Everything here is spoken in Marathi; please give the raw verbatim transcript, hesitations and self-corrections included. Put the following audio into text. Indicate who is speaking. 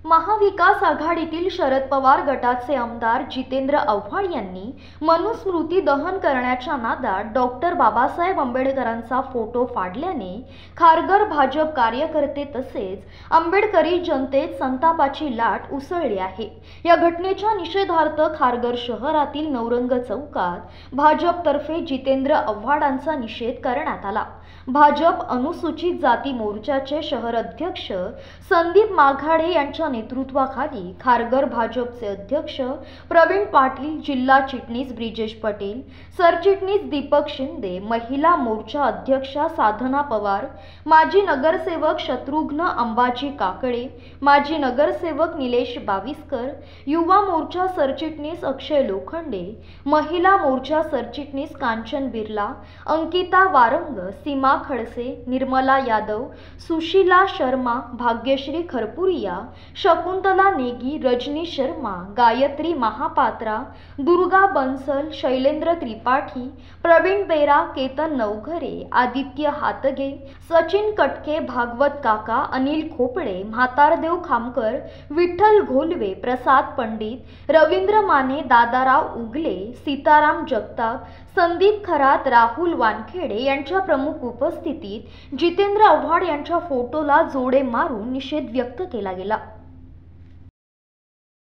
Speaker 1: महाविकास आघाडीतील शरद पवार गटाचे आमदार जितेंद्र आव्हाड यांनी मनुस्मृती दहन करण्याच्या नादात डॉक्टर बाबासाहेब आंबेडकरांचा फोटो फाडल्याने खारघर भाजप कार्यकर्ते तसेच आंबेडकरी जनतेत संतापाची लाट उसळली आहे। या घटनेच्या निषेधार्थ खारघर शहरातील नवरंग चौकात भाजपतर्फे जितेंद्र आव्हाडांचा निषेध करण्यात आला। भाजप अनुसूचित जाती मोर्चाचे शहर अध्यक्ष संदीप माघाडे यांच्या नेतृत्वाखाली खारघर भाजपचे अध्यक्ष प्रवीण पाटील, जिल्हा चिटणीस ब्रिजेश पटेल, सरचिटणीस दीपक शिंदे, महिला मोर्चा अध्यक्षा साधना पवार, माजी नगरसेवक शत्रुघ्न अंबाजी काकडे, माजी नगरसेवक निलेश बाविस्कर, युवा मोर्चा सरचिटणीस अक्षय लोखंडे, महिला मोर्चा सरचिटणीस कांचन बिर्ला, अंकिता वारंग, सीमा खडसे, निर्मला यादव, सुशीला शर्मा, भाग्यश्री खरपुरिया, शकुंतला नेगी, रजनी शर्मा, गायत्री महापात्रा, दुर्गा बंसल, शैलेंद्र त्रिपाठी, प्रवीण बेरा, केतन नवघरे, आदित्य हातगे, सचिन कटके, भागवत काका, अनिल खोपडे, म्हातारदेव खामकर, विठ्ठल घोलवे, प्रसाद पंडित, रवींद्र माने, दादाराव उगले, सीताराम जगताप, संदीप खरात, राहुल वानखेडे यांच्या प्रमुख उपस्थितीत जितेंद्र आव्हाड यांच्या फोटोला जोडे मारून निषेध व्यक्त केला गेला।